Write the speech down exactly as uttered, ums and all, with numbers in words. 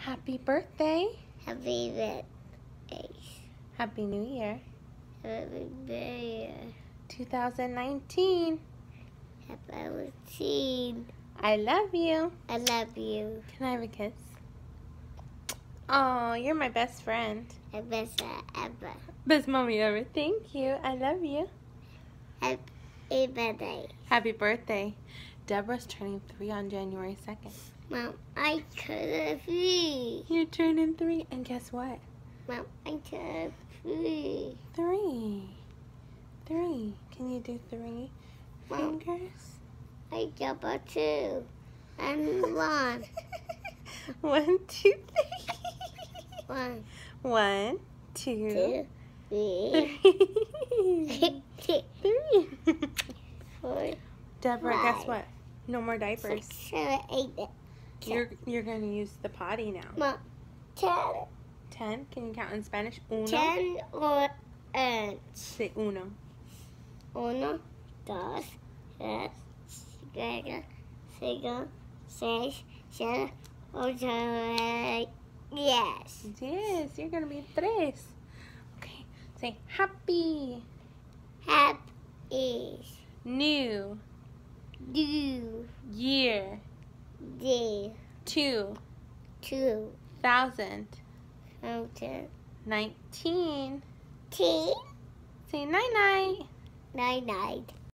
Happy birthday. Happy birthday. Happy New Year. Happy birthday. two thousand nineteen. Happy routine. I love you. I love you. Can I have a kiss? Oh, you're my best friend. The best ever. Best mommy ever. Thank you. I love you. Happy birthday. Happy birthday. Deborah's turning three on January second. Mom, I turned three. You're turning three, and guess what? Mom, I turned three. Three. Three. Can you do three Mom, fingers? I jump a two. And one. One, two, three. One, One, two, two, three, three. Three. four, Deborah, five, guess what? No more diapers. six, seven, eight, nine, ten. You're you're gonna use the potty now. Mom, ten. Ten. Can you count in Spanish? Uno. Ten or eight. Say uno. Uno, dos, tres, cuatro, cinco, seis, siete, ocho, nueve. Yes. Yes, you're gonna be tres. Okay. Say happy. Happy. New Do. year. Day. Two Two. thousand Mountain. nineteen. Tea. Say night night. Night night.